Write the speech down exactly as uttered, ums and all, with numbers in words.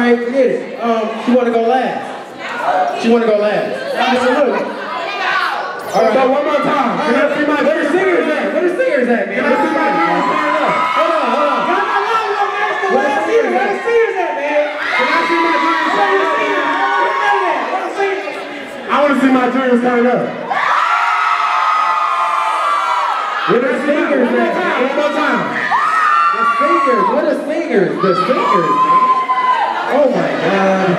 right, forget it. Um, she want to go last. She want to go last. Absolutely. All right. So one more time. Can I see my where the singers at? Where the singers at, man? Can I see my dreams stand up? Hold on, hold on. Got my line up, man. Where the singers? Where the singers at, man? Can I see my dreams stand up? Where the singers? I want to see my dreams stand up. Where the singers at? One more time. The singers. Where the singers? The singers, man. Oh my God.